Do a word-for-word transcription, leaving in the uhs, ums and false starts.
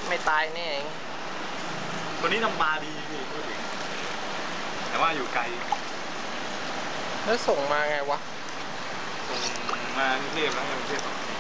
ไม่ตายแน่ตัวนี้ทำปลาดีพี่พูดถึงแต่ว่าอยู่ไกลแล้วส่งมาไงวะส่งมากรุงเทพแล้วกรุงเทพ